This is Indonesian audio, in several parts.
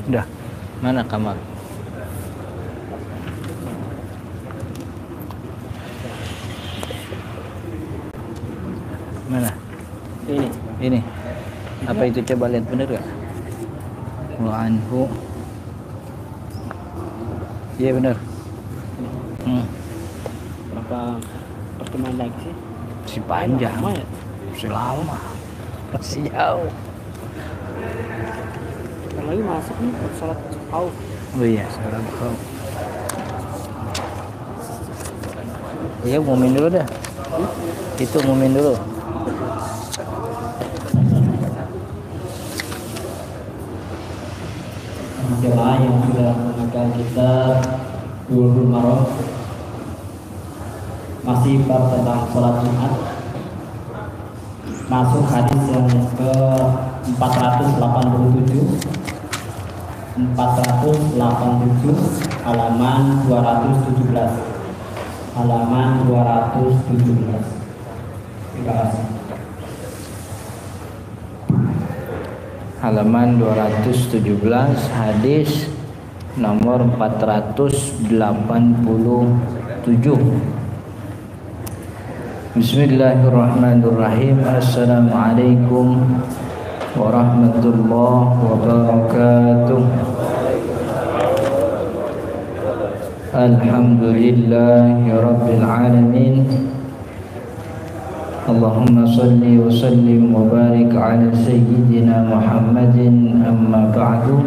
Udah. Mana kamar? Mana? Ini. Apa itu, coba lihat bener gak? Wa anhu. Iya bener. Berapa pertemuan lagi sih? Si panjang. Lama ya? Si lama. Masih jauh. Bentar lagi masuk nih sholat khauf. Oh iya, salam kau. Iya, ngumumin dulu dah. Itu ngumumin dulu. Jemaah yang sudah menggunakan kitab Bulughul Maram, masih bab tentang sholat Jumat, masuk hadis yang ke 487 halaman 217. Terima kasih. Halaman 217, hadis nomor 487. Bismillahirrahmanirrahim. Assalamualaikum warahmatullahi wabarakatuh. Alhamdulillahi rabbil alamin. Allahumma salli wa sallim wa barik ala sayyidina Muhammadin, amma ba'du.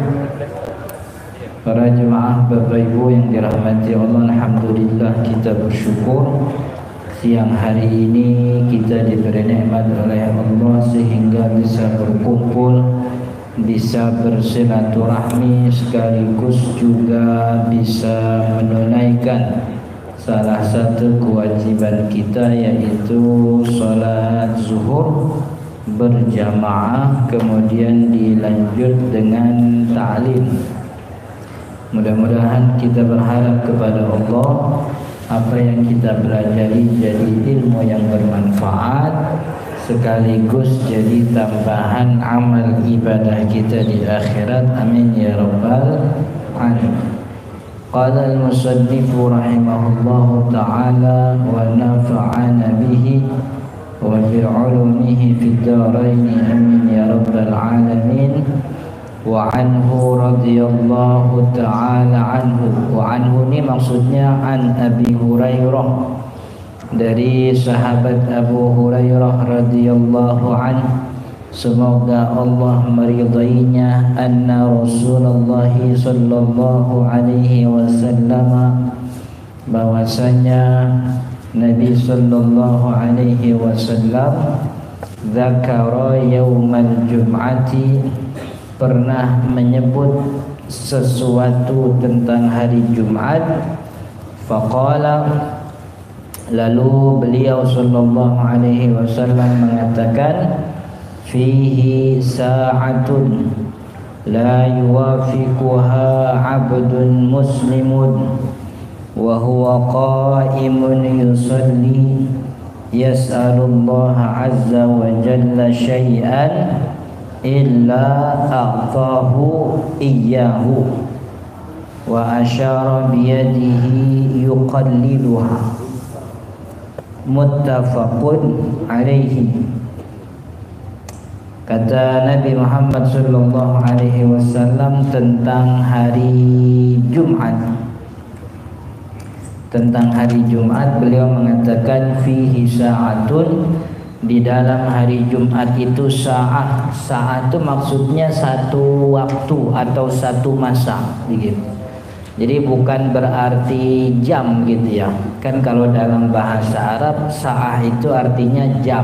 Para jemaah Bapak Ibu yang dirahmati Allah, alhamdulillah kita bersyukur siang hari ini kita diberi nikmat oleh Allah sehingga bisa berkumpul, bisa bersilaturahmi, sekaligus juga bisa menunaikan salah satu kewajiban kita, yaitu sholat zuhur berjamaah, kemudian dilanjut dengan ta'lim. Mudah-mudahan kita berharap kepada Allah apa yang kita pelajari jadi ilmu yang bermanfaat, sekaligus jadi tambahan amal ibadah kita di akhirat. Amin ya rabbal alamin. Qala al-musannif rahimahullahu ta'ala wa nafa'ana bihi wa bi'ulumihi fid dharain. Amin ya rabbal alamin. Wa anhu radhiyallahu ta'ala anhu. Wa anhu ini maksudnya an Abi Hurairah, dari sahabat Abu Hurairah radhiyallahu anhu, semoga Allah meridainya, anna Rasulullah sallallahu alaihi wasallam, bahwasanya Nabi sallallahu alaihi wasallam dzakara yaumal jum'ati, pernah menyebut sesuatu tentang hari Jumat. Faqala, lalu beliau sallallahu alaihi wasallam mengatakan, fihi sa'atun la yuwafiquha 'abdun muslimun wa huwa qa'imun yusalli yas'alullaha 'azza wa jalla syai'an illa a'tahu iyyahu wa asyara biyadihi yuqalliluha. Muttafaqun alaihi. Kata Nabi Muhammad sallallahu alaihi wasallam tentang hari Jumat. Tentang hari Jumat beliau mengatakan fihi sa'atun, di dalam hari Jumat itu sa'ah. Sa'ah itu maksudnya satu waktu atau satu masa gitu. Jadi bukan berarti jam gitu ya. Kan kalau dalam bahasa Arab sa'ah itu artinya jam.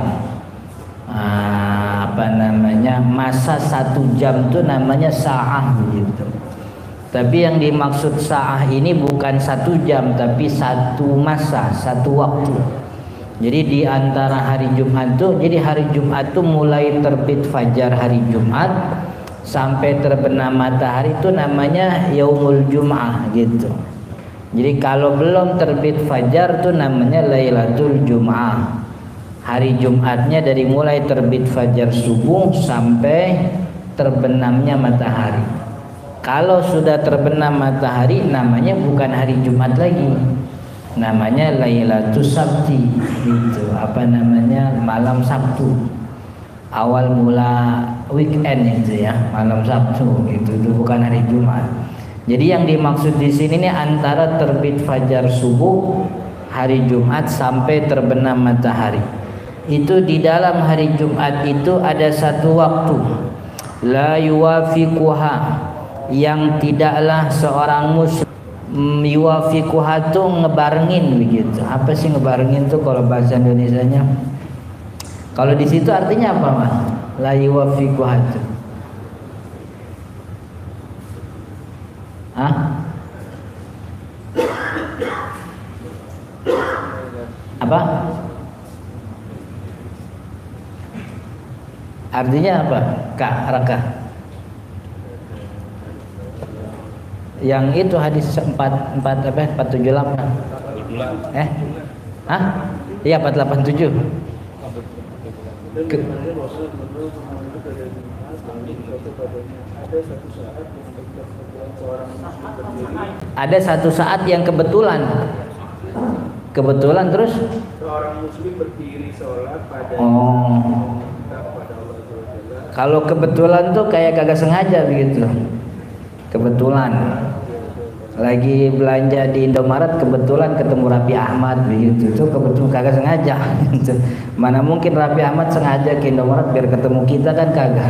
Masa satu jam itu namanya sa'ah gitu. Tapi yang dimaksud sa'ah ini bukan satu jam, tapi satu masa, satu waktu. Jadi di antara hari Jumat tuh, jadi hari Jumat tuh mulai terbit fajar hari Jumat sampai terbenam matahari itu namanya yaumul Jum'ah gitu. Jadi kalau belum terbit fajar tuh namanya Lailatul Jum'ah. Hari Jumatnya dari mulai terbit fajar subuh sampai terbenamnya matahari. Kalau sudah terbenam matahari namanya bukan hari Jumat lagi, namanya Lailatul Sabti, gitu. Apa namanya, malam Sabtu, awal mula weekend itu ya, malam Sabtu gitu. Itu bukan hari Jumat. Jadi yang dimaksud di sini nih antara terbit fajar subuh hari Jumat sampai terbenam matahari. Itu di dalam hari Jumat itu ada satu waktu la yuwafiquha, yang tidaklah seorang muslim yuwafiquha itu ngebarengin begitu. Apa sih ngebarengin tuh kalau bahasa Indonesianya? Kalau di situ artinya apa, Mas? La yuwafiquha itu. Hah? Apa? Artinya apa? Kak Raka. Yang itu hadis 478. Hah? Iya 487. Ada satu saat yang kebetulan terus seorang muslim berdiri sholat pada kalau kebetulan tuh kayak kagak sengaja begitu. Kebetulan lagi belanja di Indomaret, kebetulan ketemu Raffi Ahmad begitu. Itu kebetulan kagak sengaja gitu. Mana mungkin Raffi Ahmad sengaja ke Indomaret biar ketemu kita, kan kagak.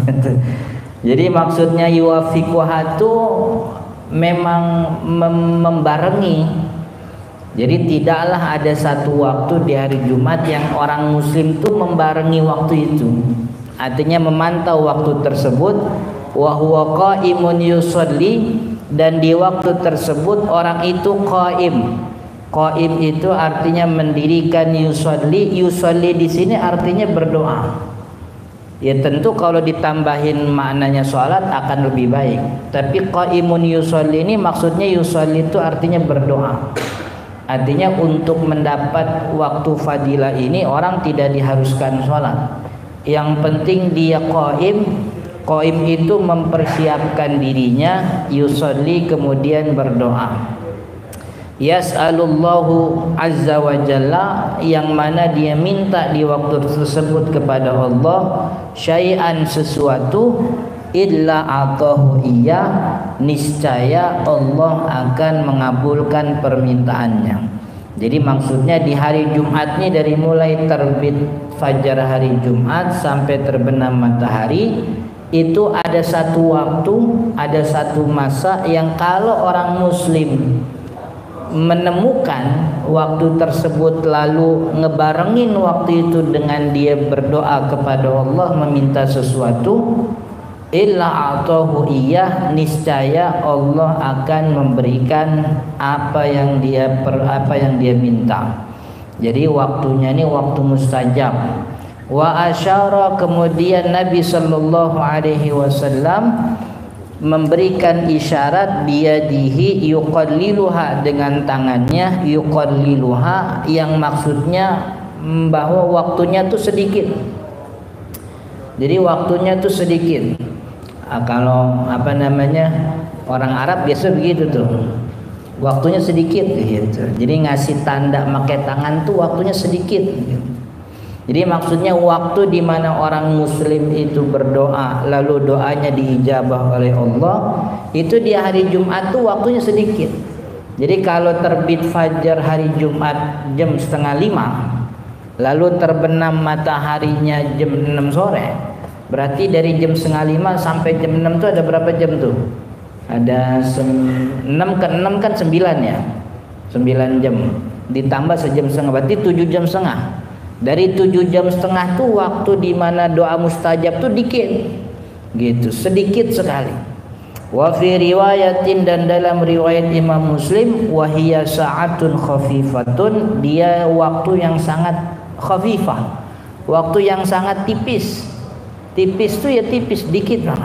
Jadi maksudnya yuwafiquha itu memang membarengi. Jadi tidaklah ada satu waktu di hari Jumat yang orang muslim tuh membarengi waktu itu. Artinya memantau waktu tersebut, wa huwa qaimun yusolli, dan di waktu tersebut orang itu qaim. Qaim itu artinya mendirikan, yusolli. Yusolli di sini artinya berdoa. Ya tentu kalau ditambahin maknanya sholat akan lebih baik. Tapi qaimun yusolli ini maksudnya yusolli itu artinya berdoa. Artinya untuk mendapat waktu fadilah ini orang tidak diharuskan sholat. Yang penting dia qaim. Qaim itu mempersiapkan dirinya, yusolli kemudian berdoa. Yas'alullahu azza wa jalla, yang mana dia minta di waktu tersebut kepada Allah syai'an, sesuatu, illa atahu iya, niscaya Allah akan mengabulkan permintaannya. Jadi maksudnya di hari Jumat ini dari mulai terbit fajar hari Jumat sampai terbenam matahari itu ada satu waktu, ada satu masa yang kalau orang muslim menemukan waktu tersebut lalu ngebarengin waktu itu dengan dia berdoa kepada Allah meminta sesuatu, illa atahu iyah, niscaya Allah akan memberikan apa yang dia minta. Jadi waktunya ini waktu mustajab. Wa asyara, kemudian Nabi sallallahu alaihi wasallam memberikan isyarat biyadihi yuqalliluha, dengan tangannya, yuqalliluha yang maksudnya bahwa waktunya tuh sedikit. Jadi waktunya tuh sedikit. Kalau apa namanya orang Arab biasa begitu tuh, waktunya sedikit gitu. Jadi ngasih tanda pakai tangan tuh waktunya sedikit gitu. Jadi maksudnya waktu di mana orang muslim itu berdoa lalu doanya diijabah oleh Allah itu di hari Jumat tuh waktunya sedikit. Jadi kalau terbit fajar hari Jumat jam 4:30 lalu terbenam mataharinya jam 6 sore, berarti dari jam 4:30 sampai jam 6 tuh ada berapa jam tuh? Ada 6 ke 6 kan 9 ya, 9 jam ditambah sejam setengah, berarti 7 jam setengah. Dari 7 jam setengah tuh waktu di mana doa mustajab tuh dikit gitu, sedikit sekali. Wa fi riwayatin, dan dalam riwayat Imam Muslim, wa hiya sa'atun khafifatun, dia waktu yang sangat khafifah, waktu yang sangat tipis. Tipis tuh ya tipis, dikit banget.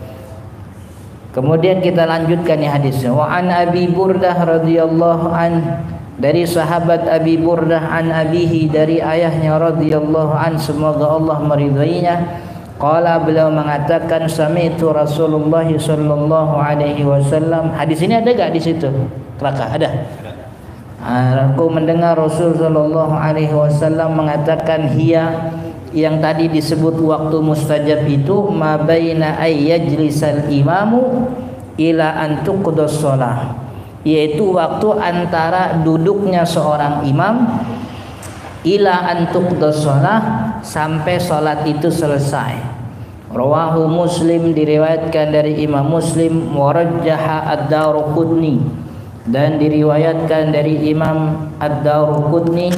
Kemudian kita lanjutkan nih hadisnya. Wa an Abi Burdah radhiyallahu an, dari sahabat Abi Burdah an abihi, dari ayahnya radhiyallahu an, semoga Allah meridainya, Qala, beliau mengatakan, sami'tu Rasulullah sallallahu alaihi wasallam. Hadis ini ada enggak di situ? Raka, ada. Aku mendengar Rasul sallallahu alaihi wasallam mengatakan, hiya, yang tadi disebut waktu mustajab itu, ma baina ay yajlisal imamu ila an tuqdas shalah, yaitu waktu antara duduknya seorang imam ila an tuqdas shalah, sampai salat itu selesai. Rawahu Muslim, diriwayatkan dari Imam Muslim, warajjaha ad-Daruqutni, dan diriwayatkan dari Imam ad-Daruqutni,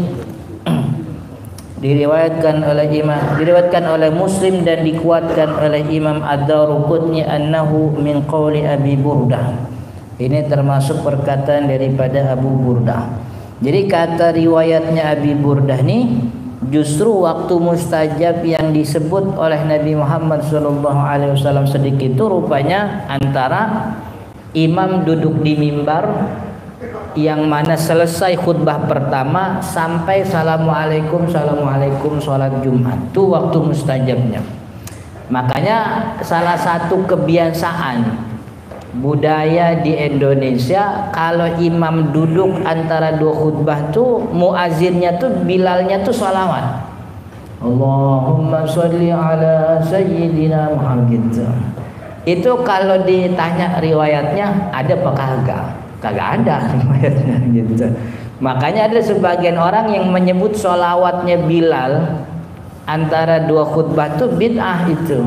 diriwayatkan oleh Muslim dan dikuatkan oleh Imam ad-Daruqutni, annahu min qauli Abi Burdah. Ini termasuk perkataan daripada Abu Burdah. Jadi kata riwayatnya Abi Burdah nih, justru waktu mustajab yang disebut oleh Nabi Muhammad SAW sedikit itu rupanya antara imam duduk di mimbar, yang mana selesai khutbah pertama sampai assalamualaikum sholat Jumat, itu waktu mustajabnya. Makanya salah satu kebiasaan budaya di Indonesia, kalau imam duduk antara dua khutbah tuh muazinnya tuh, bilalnya tuh sholawat, Allahumma sholli ala sayyidina Muhammad. Itu kalau ditanya riwayatnya ada apa kagak? Kagak ada riwayatnya gitu. Makanya ada sebagian orang yang menyebut sholawatnya Bilal antara dua khutbah tuh bid'ah itu.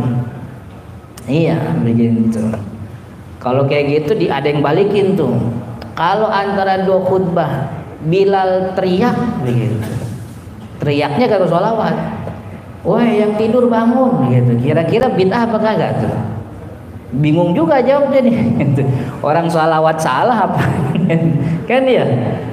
Iya begitu. Kalau kayak gitu ada yang balikin tuh. Kalau antara dua khutbah Bilal teriak begitu, teriaknya kagak sholawat, wah yang tidur bangun gitu. Kira-kira bid'ah apa kagak tuh? Bingung juga jawabnya nih. Orang sholawat salah apa? Kan ya.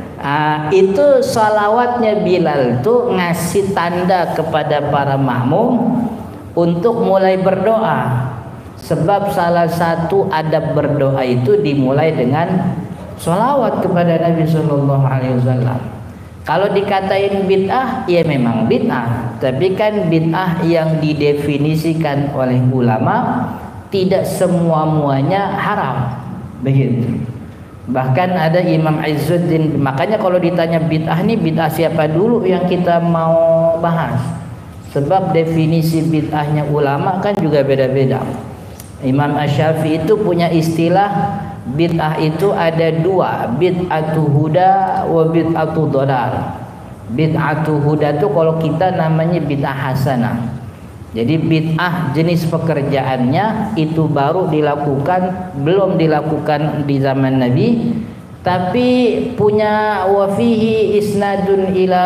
Itu sholawatnya Bilal tuh ngasih tanda kepada para makmum untuk mulai berdoa. Sebab salah satu adab berdoa itu dimulai dengan sholawat kepada Nabi Sallallahu Alaihi Wasallam. Kalau dikatain bid'ah, ya memang bid'ah. Tapi kan bid'ah yang didefinisikan oleh ulama tidak semua-muanya haram. Begitu. Bahkan ada Imam Izzuddin. Makanya kalau ditanya bid'ah nih, bid'ah siapa dulu yang kita mau bahas? Sebab definisi bid'ahnya ulama kan juga beda-beda. Imam Asy-Syafi'i itu punya istilah bid'ah itu ada dua, bid'atu huda wa bid'atu dhalal. Bid'atu huda itu kalau kita namanya bid'ah hasanah. Jadi bid'ah jenis pekerjaannya itu baru dilakukan, belum dilakukan di zaman Nabi, tapi punya wafihi isnadun ila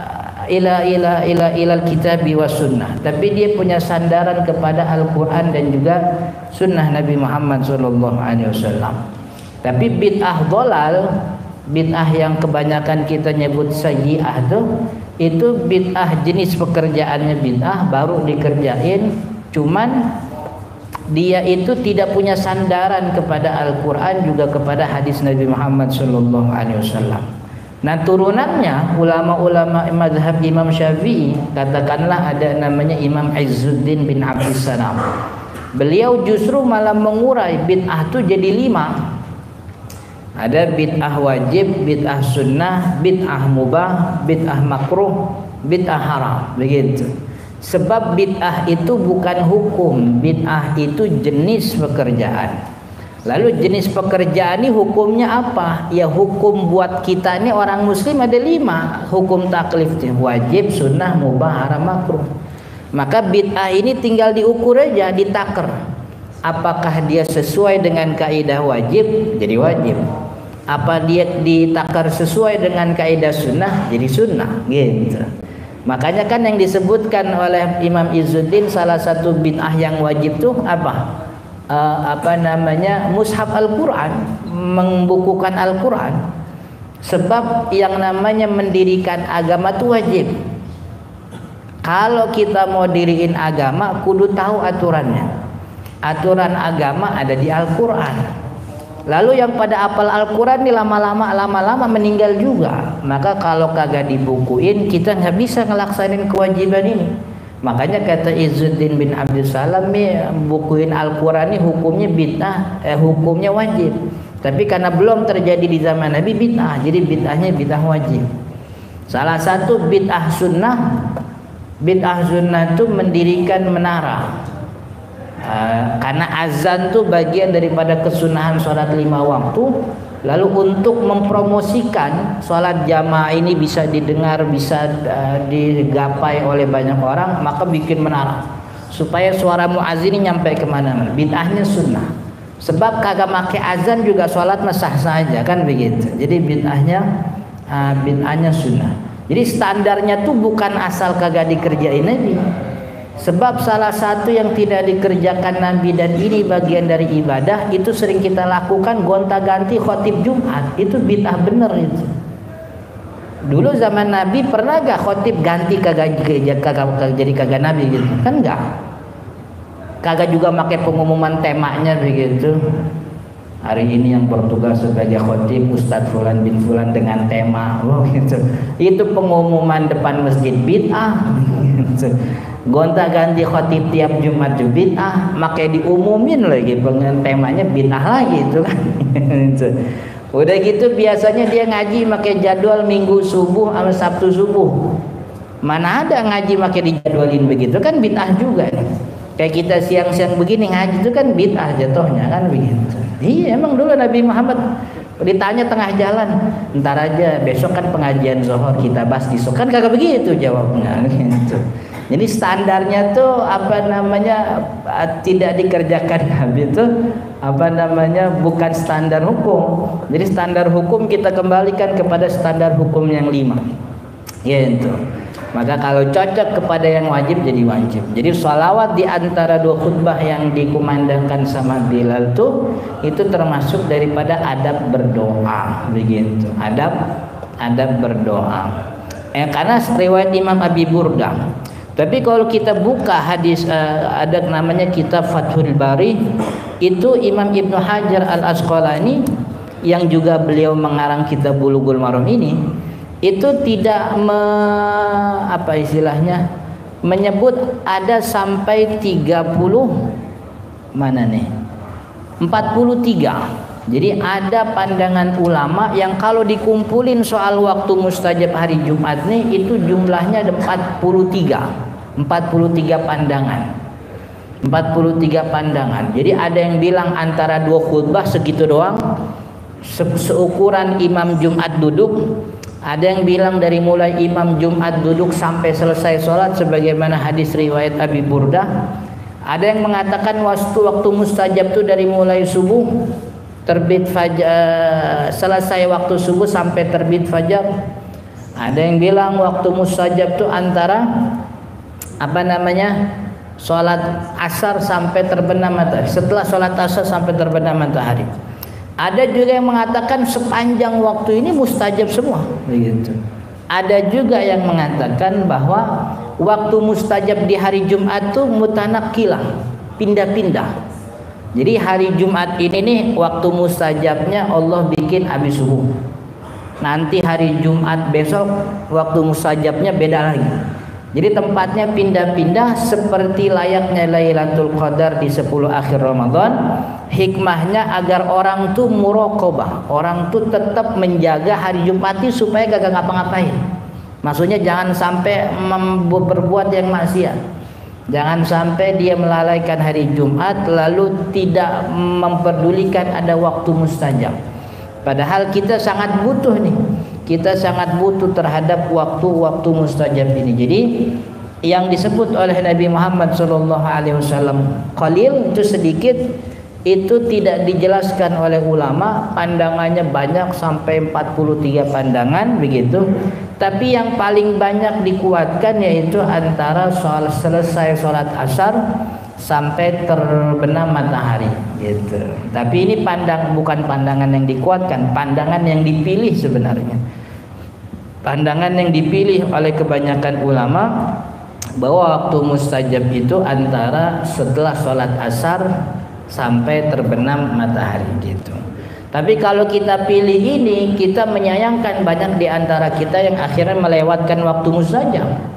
kitabi was sunnah, tapi dia punya sandaran kepada Al-Quran dan juga sunnah Nabi Muhammad SAW. Tapi bid'ah dhalal, bid'ah yang kebanyakan kita nyebut sayyi'ah itu bid'ah jenis pekerjaannya bid'ah baru dikerjain, cuman dia itu tidak punya sandaran kepada Al-Quran juga kepada hadis Nabi Muhammad SAW. Nah turunannya ulama-ulama mazhab Imam Syafi'i, katakanlah ada namanya Imam Izzuddin bin Abdussalam. Beliau justru malah mengurai bid'ah itu jadi 5. Ada bid'ah wajib, bid'ah sunnah, bid'ah mubah, bid'ah makruh, bid'ah haram, begitu. Sebab bid'ah itu bukan hukum, bid'ah itu jenis pekerjaan. Lalu jenis pekerjaan ini hukumnya apa? Ya hukum buat kita ini orang muslim ada 5 hukum taklifnya, wajib, sunnah, mubah, haram, makruh. Maka bid'ah ini tinggal diukur aja, ditaker. Apakah dia sesuai dengan kaidah wajib, jadi wajib. Apa dia ditakar sesuai dengan kaidah sunnah, jadi sunnah, gitu. Makanya kan yang disebutkan oleh Imam Izzuddin salah satu bid'ah yang wajib tuh apa? Mushaf Al-Quran, membukukan Al-Quran. Sebab yang namanya mendirikan agama itu wajib. Kalau kita mau diriin agama, kudu tahu aturannya. Aturan agama ada di Al-Quran. Lalu yang pada apal Al-Quran ini lama-lama meninggal juga. Maka kalau kagak dibukuin, kita nggak bisa ngelaksanain kewajiban ini. Makanya kata Izzuddin bin Abdussalam, bukuin Al-Quran ini hukumnya bid'ah, hukumnya wajib. Tapi karena belum terjadi di zaman Nabi bid'ah, jadi bid'ahnya bid'ah wajib. Salah satu bid'ah sunnah itu mendirikan menara. Karena azan itu bagian daripada kesunahan sholat 5 waktu. Lalu untuk mempromosikan sholat jamaah ini bisa didengar, bisa digapai oleh banyak orang, maka bikin menara supaya suara muazzin ini nyampe kemana-mana. Bid'ahnya sunnah. Sebab kagak make azan juga sholat sah saja, kan begitu. Jadi bid'ahnya sunnah. Jadi standarnya tuh bukan asal kagak dikerjain Nabi. Sebab salah satu yang tidak dikerjakan Nabi dan ini bagian dari ibadah, itu sering kita lakukan gonta-ganti khotib Jumat. Itu bid'ah bener itu. Dulu zaman Nabi pernah gak khotib ganti kagak jadi kagak Nabi gitu? Kan enggak. Kagak juga pakai pengumuman temanya begitu. Hari ini yang bertugas sebagai khotib Ustadz Fulan bin Fulan dengan tema gitu. Itu pengumuman depan masjid, bid'ah gitu. Gonta-ganti khotib tiap Jumat juga bid'ah, makanya diumumin lagi temanya bid'ah lagi itu kan. Udah gitu biasanya dia ngaji pakai jadwal Minggu subuh sama Sabtu subuh. Mana ada ngaji pakai dijadwalin begitu, kan bid'ah juga. Kayak kita siang-siang begini ngaji itu kan bid'ah jatuhnya, kan begitu. Iya, emang dulu Nabi Muhammad ditanya tengah jalan, ntar aja besok kan pengajian zuhur kita bahas di kan kagak begitu jawabnya gitu. Jadi standarnya tuh tidak dikerjakan Nabi itu bukan standar hukum. Jadi standar hukum kita kembalikan kepada standar hukum yang 5. Gitu. Maka kalau cocok kepada yang wajib jadi wajib. Jadi sholawat di antara 2 khutbah yang dikumandangkan sama Bilal tuh itu termasuk daripada adab berdoa, begitu. Adab berdoa. Karena riwayat Imam Abi Burdah. Tapi kalau kita buka hadis ada namanya kitab Fathul Bari, itu Imam Ibnu Hajar Al-Asqalani yang juga beliau mengarang kitab Bulughul Maram ini, itu tidak menyebut ada sampai 43. Jadi ada pandangan ulama yang kalau dikumpulin soal waktu mustajab hari Jumat nih, itu jumlahnya ada 43 pandangan. 43 pandangan. Jadi ada yang bilang antara 2 khutbah segitu doang, seukuran imam Jumat duduk. Ada yang bilang dari mulai imam Jumat duduk sampai selesai sholat sebagaimana hadis riwayat Abi Burdah. Ada yang mengatakan waktu mustajab itu dari mulai subuh terbit fajar, selesai waktu subuh sampai terbit fajar. Ada yang bilang waktu mustajab itu antara sholat asar sampai terbenam matahari, setelah sholat asar sampai terbenam matahari. Ada juga yang mengatakan sepanjang waktu ini mustajab semua, begitu. Ada juga yang mengatakan bahwa waktu mustajab di hari Jumat itu mutanakkilah, pindah-pindah. Jadi hari Jumat ini nih waktu mustajabnya Allah bikin habis subuh. Nanti hari Jumat besok waktu mustajabnya beda lagi. Jadi tempatnya pindah-pindah seperti layaknya Lailatul Qadar di 10 akhir Ramadan. Hikmahnya agar orang tuh muraqabah, orang tuh tetap menjaga hari Jumat itu supaya gak ngapa-ngapain. Maksudnya jangan sampai berbuat yang maksiat. Jangan sampai dia melalaikan hari Jumat lalu tidak memperdulikan ada waktu mustajab. Padahal kita sangat butuh nih. Kita sangat butuh terhadap waktu-waktu mustajab ini. Jadi yang disebut oleh Nabi Muhammad SAW qalil itu sedikit, itu tidak dijelaskan oleh ulama. Pandangannya banyak sampai 43 pandangan begitu. Tapi yang paling banyak dikuatkan yaitu antara selesai sholat asar sampai terbenam matahari gitu. Tapi ini bukan pandangan yang dikuatkan, pandangan yang dipilih sebenarnya. Pandangan yang dipilih oleh kebanyakan ulama bahwa waktu mustajab itu antara setelah sholat asar sampai terbenam matahari gitu. Tapi kalau kita pilih ini, kita menyayangkan banyak di antara kita yang akhirnya melewatkan waktu mustajab.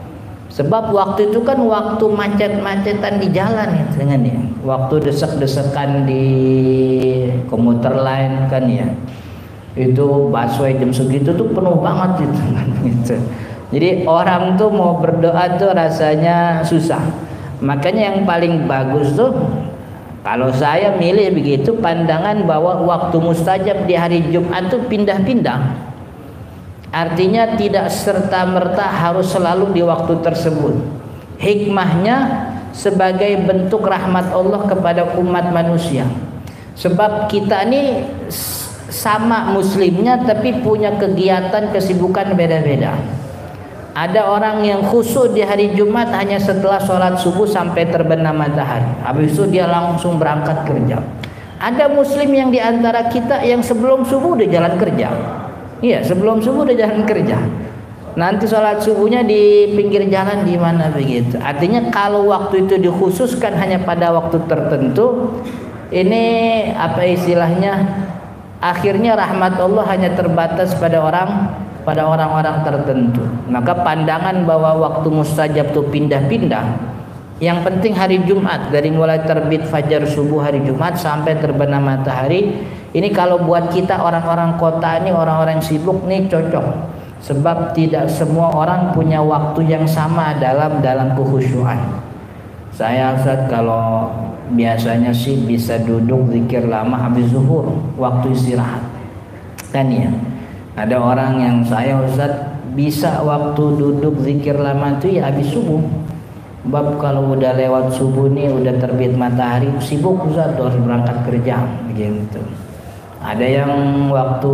Sebab waktu itu kan waktu macet-macetan di jalan ya, dengan ya. Waktu desek-desekan di komuter lain kan ya. Itu busway jam segitu tuh penuh banget gitu kan gitu. Jadi orang tuh mau berdoa tuh rasanya susah. Makanya yang paling bagus tuh kalau saya milih begitu pandangan bahwa waktu mustajab di hari Jumat tuh pindah-pindah. Artinya tidak serta-merta harus selalu di waktu tersebut. Hikmahnya sebagai bentuk rahmat Allah kepada umat manusia. Sebab kita ini sama muslimnya tapi punya kegiatan kesibukan beda-beda. Ada orang yang khusyuk di hari Jumat hanya setelah sholat subuh sampai terbenam matahari. Habis itu dia langsung berangkat kerja. Ada muslim yang diantara kita yang sebelum subuh udah jalan kerja. Iya, sebelum subuh udah jalan kerja. Nanti sholat subuhnya di pinggir jalan di mana begitu. Artinya kalau waktu itu dikhususkan hanya pada waktu tertentu, ini apa istilahnya? Akhirnya rahmat Allah hanya terbatas pada orang-orang tertentu. Maka pandangan bahwa waktu mustajab itu pindah-pindah. Yang penting hari Jumat, dari mulai terbit fajar subuh hari Jumat sampai terbenam matahari. Ini kalau buat kita orang-orang kota ini, orang-orang sibuk nih cocok. Sebab tidak semua orang punya waktu yang sama dalam kekhusyuan. Saya Ustaz kalau biasanya sih bisa duduk zikir lama habis zuhur, waktu istirahat. Kan ya. Ada orang yang saya Ustaz bisa waktu duduk zikir lama itu ya habis subuh. Sebab kalau udah lewat subuh nih udah terbit matahari sibuk Ustaz harus berangkat kerja begitu. Ada yang waktu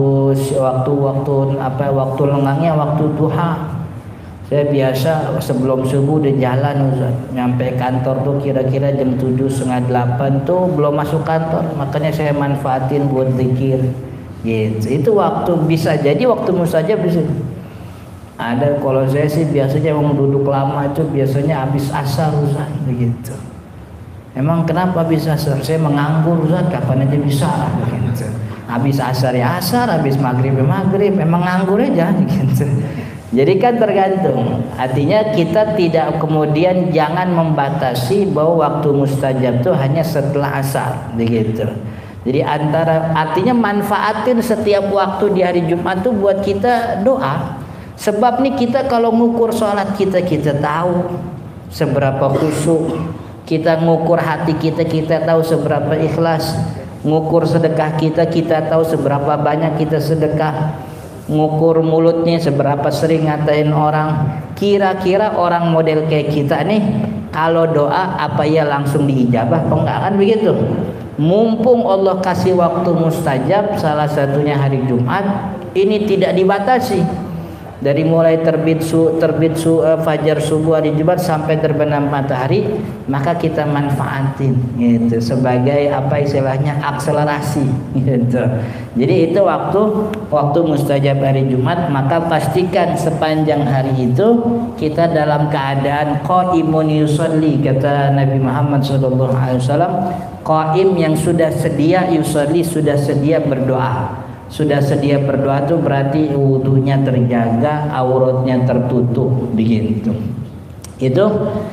lenggangnya waktu duha. Saya biasa sebelum subuh udah jalan Ustaz. Nyampe kantor tuh kira-kira jam 7:30 tuh belum masuk kantor. Makanya saya manfaatin buat zikir. Gitu. Itu waktu bisa jadi waktu mustajab bisa. Ada kalau saya sih biasanya mau duduk lama itu biasanya habis asar Ustaz begitu. Emang kenapa habis asar? Saya menganggur Ustaz, kapan aja bisa begitu. Habis asar ya asar, habis maghrib ya maghrib, emang nganggur aja gitu. Jadi kan tergantung. Artinya kita tidak kemudian jangan membatasi bahwa waktu mustajab itu hanya setelah asar begitu. Jadi artinya manfaatin setiap waktu di hari Jumat itu buat kita doa. Sebab nih kita kalau ngukur sholat kita tahu seberapa khusyuk. Kita ngukur hati kita tahu seberapa ikhlas. Ngukur sedekah kita tahu seberapa banyak kita sedekah. Ngukur mulutnya seberapa sering ngatain orang. Kira-kira orang model kayak kita nih kalau doa apa ya langsung diijabah apa enggak kan begitu. Mumpung Allah kasih waktu mustajab salah satunya hari Jumat, ini tidak dibatasi. Dari mulai terbit fajar subuh hari Jumat sampai terbenam matahari, maka kita manfaatin gitu sebagai apa istilahnya akselerasi gitu. Jadi itu waktu mustajab hari Jumat, maka pastikan sepanjang hari itu kita dalam keadaan qaimun yusolli, kata Nabi Muhammad SAW, qaim yang sudah sedia yusolli, sudah sedia berdoa. Sudah sedia berdoa itu berarti wudunya terjaga, auratnya tertutup begitu. Itu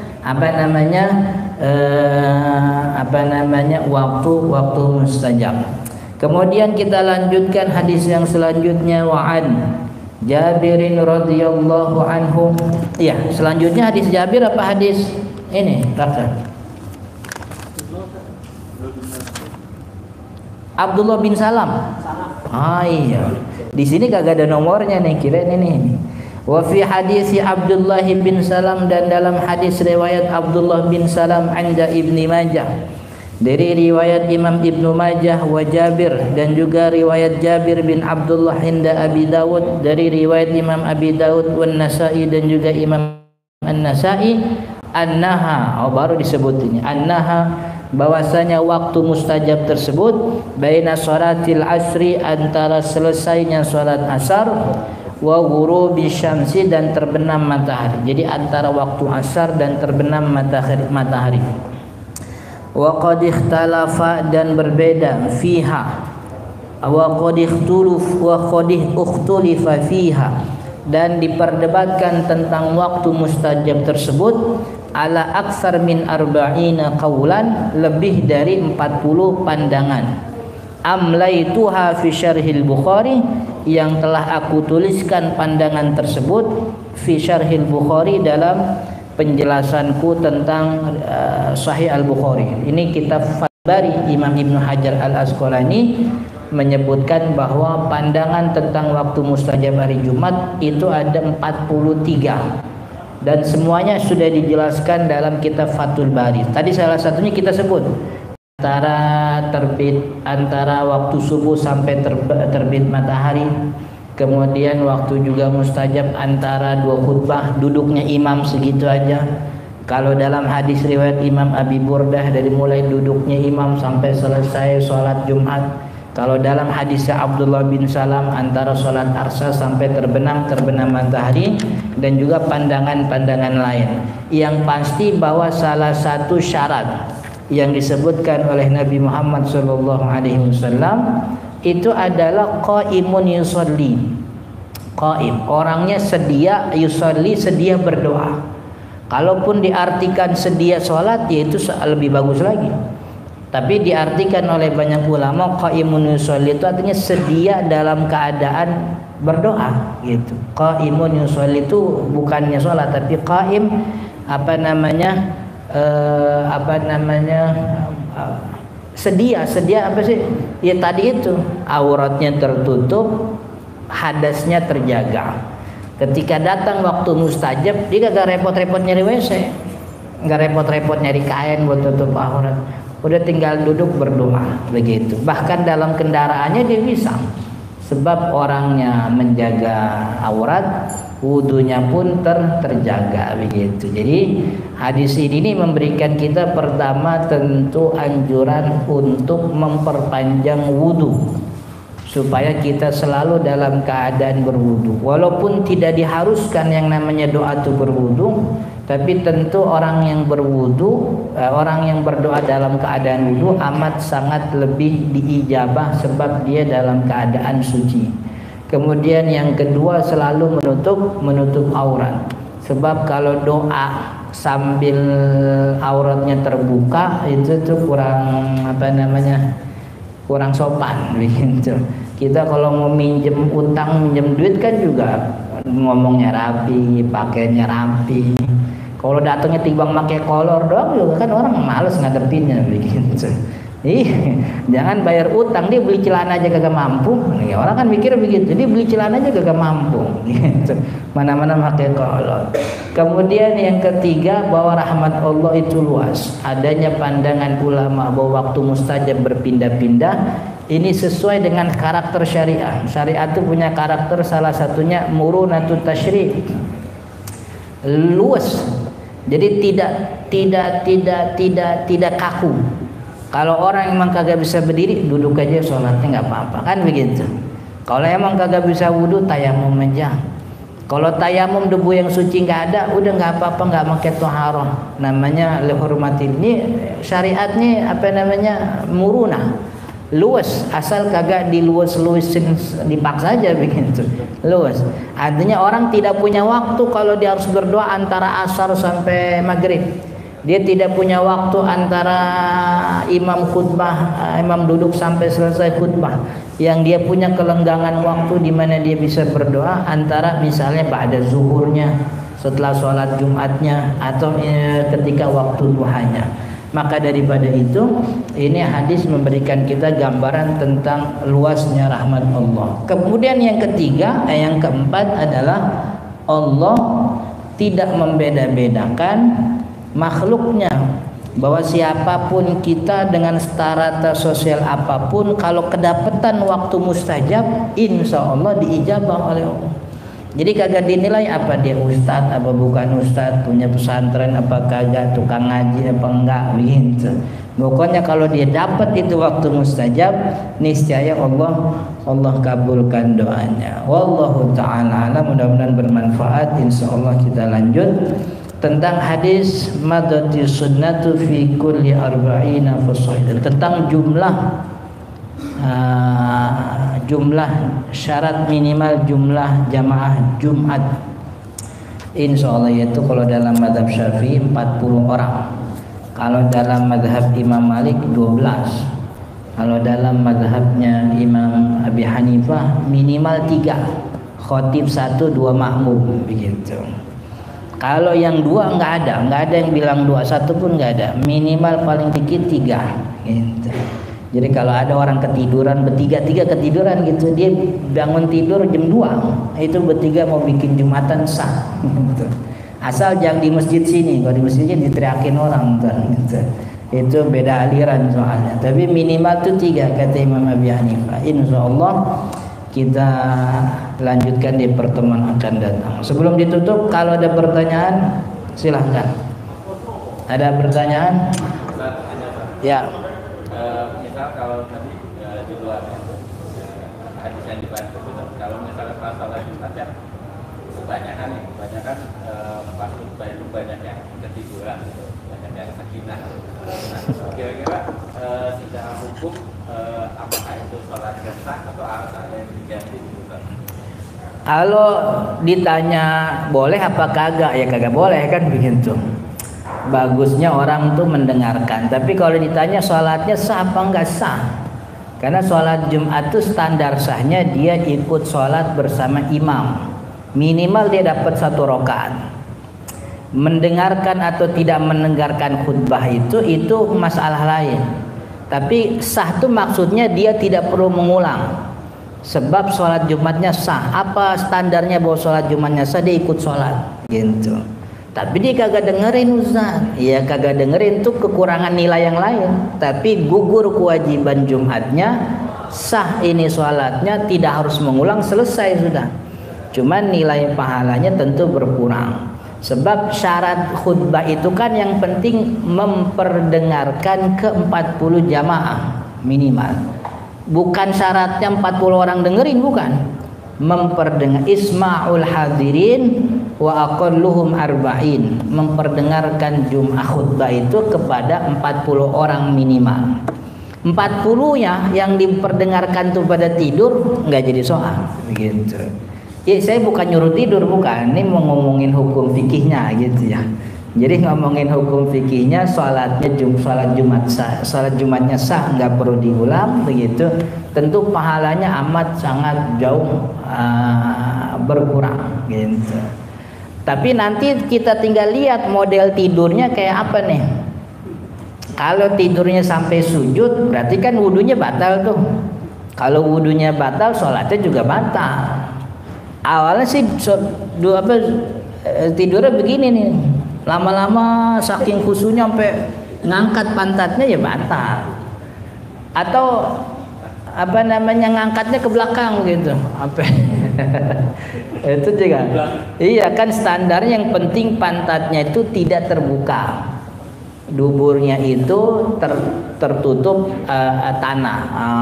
waktu mustajab. Kemudian kita lanjutkan hadis yang selanjutnya, wa'an Jabirin radhiyallahu anhu. Ya, selanjutnya hadis Jabir apa hadis ini? Rafa. Abdullah bin Salam. Ah iya. Di sini kagak ada nomornya nih, kirain ini. Wa fi hadis Abdullah bin Salam, dan dalam hadis riwayat Abdullah bin Salam anda Ibnu Majah. Dari riwayat Imam Ibnu Majah wa Jabir, dan juga riwayat Jabir bin Abdullah inda Abi Dawud, dari riwayat Imam Abi Dawud wan Nasa'i, dan juga Imam An-Nasa'i, annaha, baru disebut ini, annaha, bahwasanya waktu mustajab tersebut baina sholatil asri, antara selesainya sholat asar, wa ghurubi syamsi, dan terbenam matahari. Jadi antara waktu asar dan terbenam matahari. Wa qad ikhtalafa, dan berbeda, fiha, wa qad ikhtulifa fiha, dan diperdebatkan tentang waktu mustajab tersebut ala aksar min arba'ina qaulan, lebih dari 40 pandangan. Amlaituha fi syarhil Bukhari, yang telah aku tuliskan pandangan tersebut fi syarhil Bukhari, dalam penjelasanku tentang Sahih Al-Bukhari. Ini kitab Fathul Bari Imam Ibnu Hajar Al-Asqalani menyebutkan bahwa pandangan tentang waktu mustajab hari Jumat itu ada 43, dan semuanya sudah dijelaskan dalam kitab Fathul Bari. Tadi salah satunya kita sebut antara waktu subuh sampai terbit matahari, kemudian waktu juga mustajab antara dua khutbah, duduknya imam segitu aja. Kalau dalam hadis riwayat Imam Abi Burdah, dari mulai duduknya imam sampai selesai sholat Jumat. Kalau dalam hadisnya Abdullah bin Salam, antara sholat Arsya sampai terbenam matahari, dan juga pandangan-pandangan lain. Yang pasti bahwa salah satu syarat yang disebutkan oleh Nabi Muhammad SAW itu adalah qaimun yusolli. Qaim, orangnya sedia, yusolli, sedia berdoa. Kalaupun diartikan sedia sholat, yaitu lebih bagus lagi. Tapi diartikan oleh banyak ulama, qaimun yusolli itu artinya sedia dalam keadaan berdoa gitu. Qaimun yusolli itu bukannya sholat, tapi qaim sedia apa sih? Ya tadi itu, auratnya tertutup, hadasnya terjaga. Ketika datang waktu mustajab, dia gak repot-repot nyari WC, gak repot-repot nyari kain buat tutup aurat, udah tinggal duduk berdoa begitu. Bahkan dalam kendaraannya dia bisa, sebab orangnya menjaga aurat, wudunya pun terjaga begitu. Jadi hadis ini memberikan kita pertama tentu anjuran untuk memperpanjang wudu, supaya kita selalu dalam keadaan berwudu. Walaupun tidak diharuskan yang namanya doa itu berwudu, tapi tentu orang yang berwudu, orang yang berdoa dalam keadaan wudu amat sangat lebih diijabah, sebab dia dalam keadaan suci. Kemudian yang kedua, selalu menutup aurat, sebab kalau doa sambil auratnya terbuka itu tuh kurang sopan begitu. Kita kalau mau minjem duit kan juga ngomongnya rapi, pakainya rapi. Kalau datangnya timbang pakai kolor doang juga kan orang males ngadepinnya begitu. Jangan bayar utang, dia beli celana aja kagak mampu. Orang kan mikir begitu, dia beli celana aja kagak mampu gitu. Mana-mana pakai kolor. Kemudian yang ketiga, bahwa rahmat Allah itu luas. Adanya pandangan ulama bahwa waktu mustajab berpindah-pindah, ini sesuai dengan karakter syariah. Syariat itu punya karakter, salah satunya murunatut tasyri', luas. Jadi tidak kaku. Kalau orang emang kagak bisa berdiri, duduk aja sholatnya nggak apa-apa, kan begitu. Kalau emang kagak bisa wudhu, tayamum aja. Kalau tayamum debu yang suci nggak ada, udah nggak apa-apa, nggak pakai toharoh. Namanya lihurmatin. Ini syariatnya murunah, luas, asal kagak diluas-luasin, dipaksa aja begitu. Luas. Artinya orang tidak punya waktu kalau dia harus berdoa antara asar sampai maghrib. Dia tidak punya waktu antara imam khutbah, imam duduk sampai selesai khutbah. Yang dia punya kelenggangan waktu di mana dia bisa berdoa antara misalnya pada zuhurnya, setelah sholat Jumatnya, atau ketika waktu duhanya. Maka daripada itu, ini hadis memberikan kita gambaran tentang luasnya rahmat Allah. Kemudian yang ketiga, yang keempat adalah Allah tidak membeda-bedakan makhluknya, bahwa siapapun kita dengan strata sosial apapun, kalau kedapatan waktu mustajab, insya Allah diijabah oleh Allah. Jadi kagak dinilai apa dia ustadz apa bukan ustadz, punya pesantren apa kagak, tukang ngaji apa enggak begitu. Pokoknya kalau dia dapat itu waktu mustajab, niscaya Allah kabulkan doanya. Wallahu ta'ala alam. Mudah-mudahan bermanfaat. Insyaallah kita lanjut tentang hadis madati sunnatu fi kulli arba'ina fasaidan, tentang jumlah jumlah syarat minimal jumlah jamaah Jumat insyaallah yaitu kalau dalam mazhab Syafi'i 40 orang, kalau dalam mazhab Imam Malik 12, kalau dalam mazhabnya Imam Abi Hanifah minimal 3, khotib 1, 2 makmum begitu. Kalau yang 2 nggak ada yang bilang 2, 1 pun nggak ada, minimal paling dikit 3 gitu. Jadi kalau ada orang ketiduran bertiga ketiduran gitu, dia bangun tidur jam 2, itu bertiga mau bikin Jumatan sah gitu. Asal jangan di masjid sini, kalau di masjidnya diteriakin orang gitu. Itu beda aliran soalnya. Tapi minimal tuh 3 kata Imam Abi Hanifah. Insyaallah kita lanjutkan di pertemuan akan datang. Sebelum ditutup, kalau ada pertanyaan silahkan. Ada pertanyaan? Ya. Misal kalau tadi di luar hadis yang dibahas itu, kalau misalnya pas sholat Jumat ya kebanyakan pas khutbah itu banyak yang ketiduran, banyak yang sakinah. Nah, kira-kira secara hukum apakah itu sholat sah atau harus ada yang diganti gitu? Kalau ditanya boleh apa kagak, ya kagak boleh kan begitu. Bagusnya orang tuh mendengarkan. Tapi kalau ditanya sholatnya sah apa enggak sah, karena sholat Jumat itu standar sahnya dia ikut sholat bersama imam, minimal dia dapat 1 rakaat. Mendengarkan atau tidak mendengarkan khutbah itu masalah lain. Tapi sah itu maksudnya dia tidak perlu mengulang, sebab sholat Jumatnya sah. Apa standarnya bahwa sholat Jumatnya sah? Dia ikut sholat gitu. Tapi dia kagak dengerin Ustaz. Ya kagak dengerin tuh kekurangan nilai yang lain. Tapi gugur kewajiban Jumatnya, sah ini sholatnya, tidak harus mengulang, selesai sudah. Cuman nilai pahalanya tentu berkurang. Sebab syarat khutbah itu kan yang penting memperdengarkan ke 40 jamaah minimal. Bukan syaratnya 40 orang dengerin, bukan. Memperdengar isma'ul hadirin wa aqalluhum arba'in, memperdengarkan Jumat khutbah itu kepada 40 orang minimal. 40-nya yang diperdengarkan itu pada tidur nggak jadi soal begitu. Ya saya bukan nyuruh tidur, bukan, ini mau ngomongin hukum fikihnya gitu ya. Jadi ngomongin hukum fikihnya, sholat Jumatnya sah, nggak perlu diulang begitu. Tentu pahalanya amat sangat jauh berkurang gitu. Tapi nanti kita tinggal lihat model tidurnya kayak apa nih. Kalau tidurnya sampai sujud, berarti kan wudunya batal tuh. Kalau wudunya batal, sholatnya juga batal. Awalnya sih tidurnya begini nih. Lama-lama saking khusyuknya sampai ngangkat pantatnya ya batal. Atau ngangkatnya ke belakang gitu. Itu juga. Iya kan standarnya yang penting pantatnya itu tidak terbuka. Duburnya itu tertutup tanah.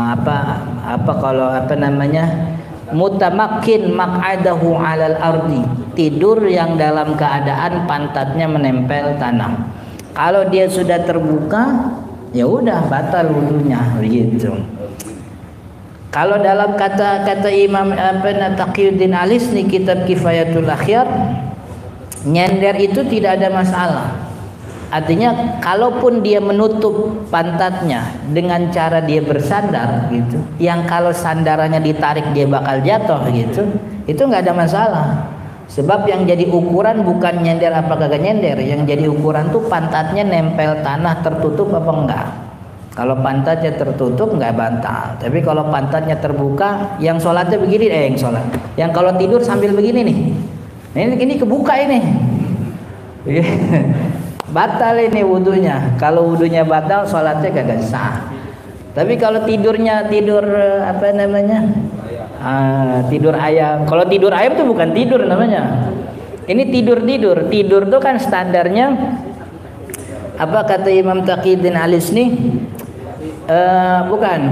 Mutamakin maq'adahu 'alal ardi, tidur yang dalam keadaan pantatnya menempel tanah. Kalau dia sudah terbuka, ya udah batal wudunya begitu. Kalau dalam kata Imam Taqiyuddin Alisni kitab Kifayatul Akhyar, nyender itu tidak ada masalah. Artinya kalaupun dia menutup pantatnya dengan cara dia bersandar gitu, yang kalau sandarannya ditarik dia bakal jatuh gitu, itu nggak ada masalah. Sebab yang jadi ukuran bukan nyender apa kagak nyender, yang jadi ukuran tuh pantatnya nempel tanah tertutup apa enggak. Kalau pantatnya tertutup nggak batal. Tapi kalau pantatnya terbuka, yang sholatnya begini, yang kalau tidur sambil begini nih, ini kebuka ini. Batal ini wudunya. Kalau wudunya batal, sholatnya kagak sah. Tapi kalau tidur ayam. Kalau tidur ayam itu bukan tidur namanya. Ini tidur. Tidur itu kan standarnya apa kata Imam Taqiyuddin Alisni? Bukan.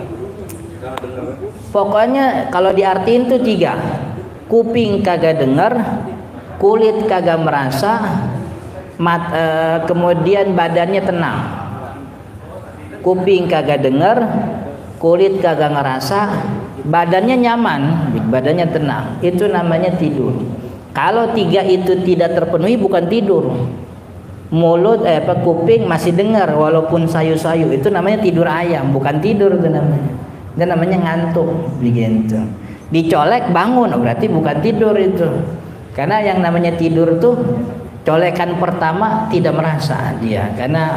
Pokoknya kalau diartiin tuh 3. Kuping kagak dengar, kulit kagak merasa, kemudian badannya tenang. Kuping kagak dengar, kulit kagak ngerasa, badannya nyaman, badannya tenang, itu namanya tidur. Kalau 3 itu tidak terpenuhi bukan tidur. Mulut kuping masih dengar walaupun sayu-sayu, itu namanya tidur ayam, bukan tidur itu namanya. Itu namanya ngantuk begitu. Dicolek bangun, berarti bukan tidur itu. Karena yang namanya tidur tuh colekan pertama tidak merasa dia, karena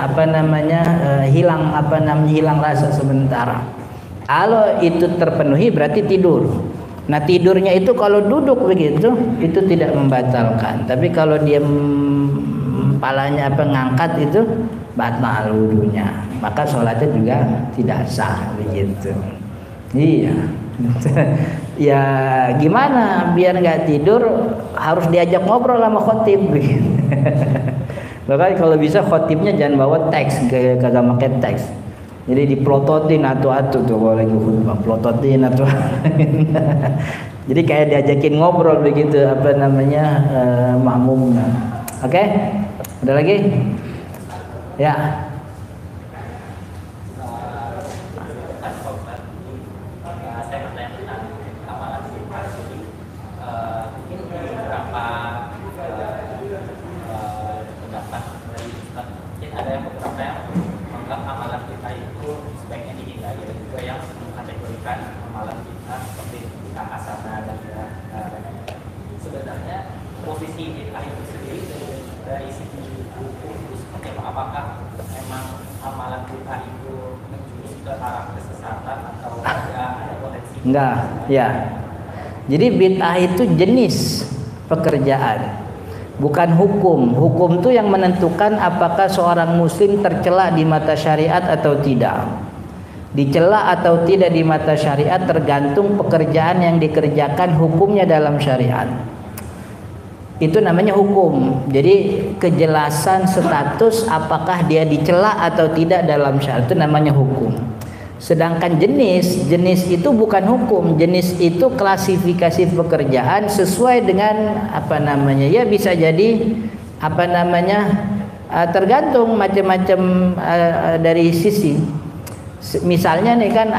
hilang rasa sementara. Kalau itu terpenuhi berarti tidur. Nah, tidurnya itu kalau duduk begitu itu tidak membatalkan. Tapi kalau dia palanya ngangkat itu batal wudunya, maka sholatnya juga tidak sah begitu. Iya. Ya gimana biar nggak tidur, harus diajak ngobrol sama khotib begitu. Makanya kalau bisa khotibnya jangan bawa teks, kagak pakai teks. Jadi diplototin atu-atu tuh kalau lagi khutbah, plototin atu. Jadi kayak diajakin ngobrol begitu makmumnya. Oke? Ada lagi? Ya. Posisi bid'ah itu sendiri dari segi hukum itu seperti apa? Apakah memang amalan bid'ah itu menjurus ke arah kesesatan atau ada potensi? Enggak, ya. Jadi bid'ah itu jenis pekerjaan, bukan hukum. Hukum itu yang menentukan apakah seorang muslim tercela di mata syariat atau tidak. Dicela atau tidak di mata syariat tergantung pekerjaan yang dikerjakan, hukumnya dalam syariat. Itu namanya hukum. Jadi kejelasan status apakah dia dicela atau tidak dalam syariat itu namanya hukum. Sedangkan jenis itu bukan hukum. Jenis itu klasifikasi pekerjaan sesuai dengan ya bisa jadi tergantung macam-macam dari sisi. Misalnya nih kan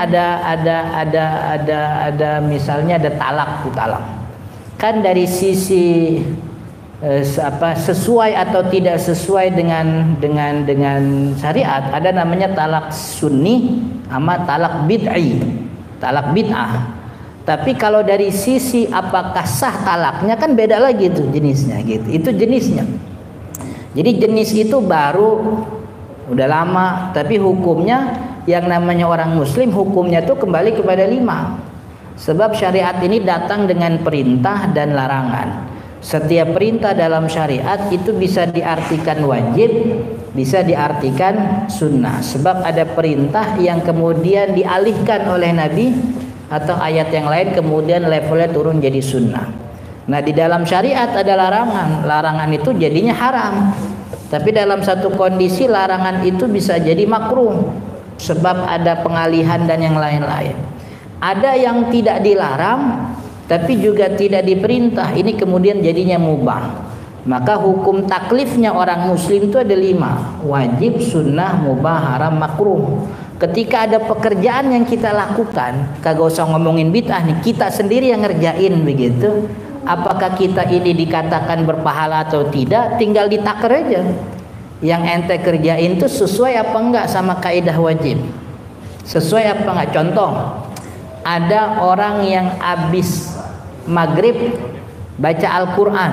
ada misalnya ada talak. Kan dari sisi sesuai atau tidak sesuai dengan syariat, ada namanya talak sunni sama talak bid'ah. Tapi kalau dari sisi apakah sah talaknya kan beda lagi tuh jenisnya gitu. Itu jenisnya. Jadi jenis itu baru udah lama, tapi hukumnya yang namanya orang muslim hukumnya tuh kembali kepada 5. Sebab syariat ini datang dengan perintah dan larangan. Setiap perintah dalam syariat itu bisa diartikan wajib, bisa diartikan sunnah. Sebab ada perintah yang kemudian dialihkan oleh Nabi atau ayat yang lain kemudian levelnya turun jadi sunnah. Nah, di dalam syariat ada larangan. Larangan itu jadinya haram. Tapi dalam satu kondisi larangan itu bisa jadi makruh. Sebab ada pengalihan dan yang lain-lain. Ada yang tidak dilarang tapi juga tidak diperintah, ini kemudian jadinya mubah. Maka hukum taklifnya orang muslim itu ada 5: wajib, sunnah, mubah, haram, makruh. Ketika ada pekerjaan yang kita lakukan, kagak usah ngomongin bid'ah nih, kita sendiri yang ngerjain begitu, apakah kita ini dikatakan berpahala atau tidak, tinggal ditaker aja. Yang ente kerjain itu sesuai apa enggak sama kaidah wajib, sesuai apa enggak. Contoh, ada orang yang habis maghrib baca Al-Quran.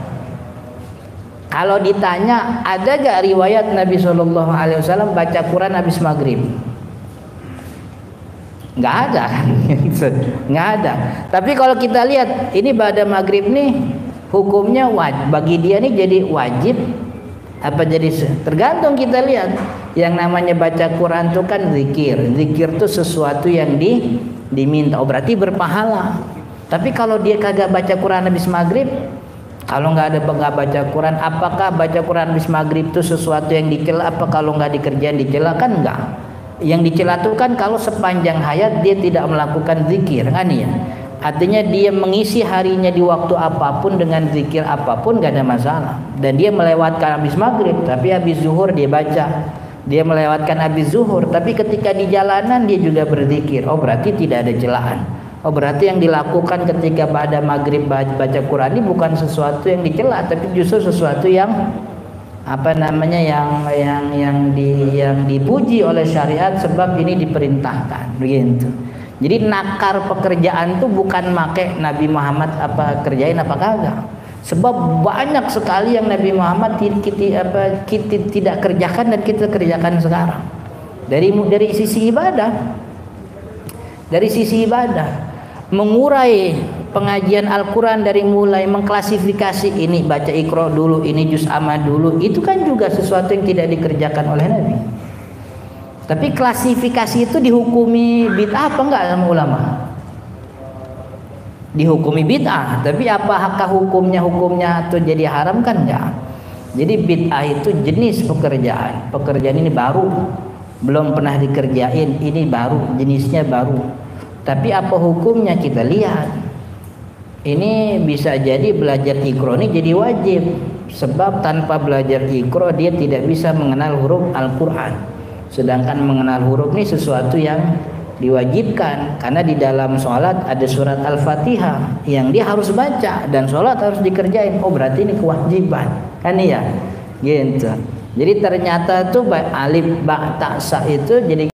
Kalau ditanya ada gak riwayat Nabi SAW baca Quran habis maghrib? Nggak ada kan? Nggak ada. Tapi kalau kita lihat ini pada maghrib nih hukumnya wajib, bagi dia nih jadi wajib apa jadi, tergantung kita lihat. Yang namanya baca Quran itu kan zikir. Zikir itu sesuatu yang diminta, berarti berpahala. Tapi kalau dia kagak baca Quran habis maghrib, kalau nggak baca Quran, apakah baca Quran habis maghrib itu sesuatu yang dicela? Apa kalau nggak dikerjain dicela? Kan enggak. Yang dicela itu kan kalau sepanjang hayat dia tidak melakukan zikir, kan ya. Artinya dia mengisi harinya di waktu apapun dengan zikir apapun nggak ada masalah. Dan dia melewatkan habis maghrib, tapi habis zuhur dia baca. dia melewatkan habis zuhur, tapi ketika di jalanan dia juga berzikir. Oh, berarti tidak ada celaan. Oh, berarti yang dilakukan ketika pada maghrib baca Quran ini bukan sesuatu yang dicela, tapi justru sesuatu yang yang dipuji oleh syariat, sebab ini diperintahkan begitu. Jadi nakar pekerjaan itu bukan make Nabi Muhammad kerjain apa kagak. Sebab banyak sekali yang Nabi Muhammad kita tidak kerjakan dan kita kerjakan sekarang. Dari sisi ibadah. Dari sisi ibadah, mengurai pengajian Al-Quran dari mulai mengklasifikasi ini baca Iqra dulu, ini juz amma dulu, itu kan juga sesuatu yang tidak dikerjakan oleh Nabi. Tapi klasifikasi itu dihukumi bid'ah apa enggak sama ulama? Dihukumi bid'ah, tapi apakah hukumnya atau jadi haram kan enggak? Jadi bid'ah itu jenis pekerjaan ini baru, belum pernah dikerjain, ini baru, jenisnya baru. Tapi apa hukumnya kita lihat. Ini bisa jadi belajar Iqra ini jadi wajib, sebab tanpa belajar Iqra dia tidak bisa mengenal huruf Al-Quran. Sedangkan mengenal huruf ini sesuatu yang diwajibkan, karena di dalam sholat ada surat Al-Fatihah yang dia harus baca dan sholat harus dikerjain. Oh, berarti ini kewajiban kan ya gitu. Jadi ternyata tuh alif ba ta sa itu jadi